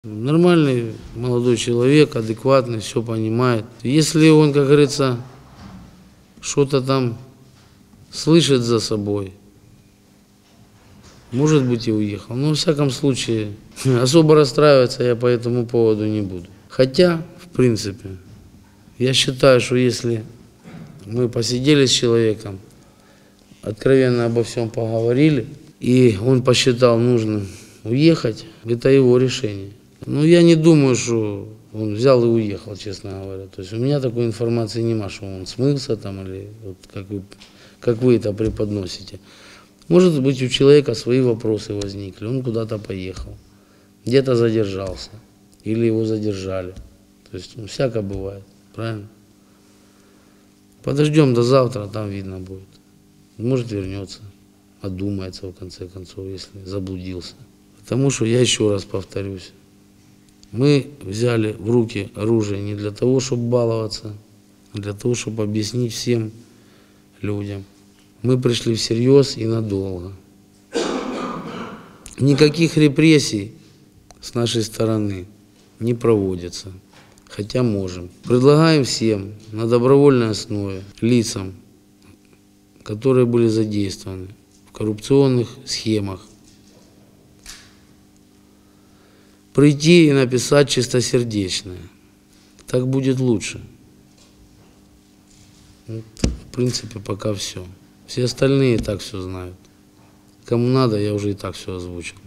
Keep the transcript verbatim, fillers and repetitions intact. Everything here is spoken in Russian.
Нормальный молодой человек, адекватный, все понимает. Если он, как говорится, что-то там слышит за собой, может быть, и уехал. Но, во всяком случае, особо расстраиваться я по этому поводу не буду. Хотя, в принципе, я считаю, что если мы посидели с человеком, откровенно обо всем поговорили, и он посчитал нужным уехать, это его решение. Но я не думаю, что он взял и уехал, честно говоря. То есть у меня такой информации нема, что он смылся там, или вот как вы, как вы это преподносите. Может быть, у человека свои вопросы возникли, он куда-то поехал, где-то задержался, или его задержали. То есть ну, всяко бывает, правильно? Подождем до завтра, там видно будет. Может, вернется, одумается в конце концов, если заблудился. Потому что, я еще раз повторюсь, мы взяли в руки оружие не для того, чтобы баловаться, а для того, чтобы объяснить всем людям. Мы пришли всерьез и надолго. Никаких репрессий с нашей стороны не проводится, хотя можем. Предлагаем всем на добровольной основе лицам, которые были задействованы в коррупционных схемах, прийти и написать чистосердечное. Так будет лучше. Вот, в принципе, пока все. Все остальные и так все знают. Кому надо, я уже и так все озвучил.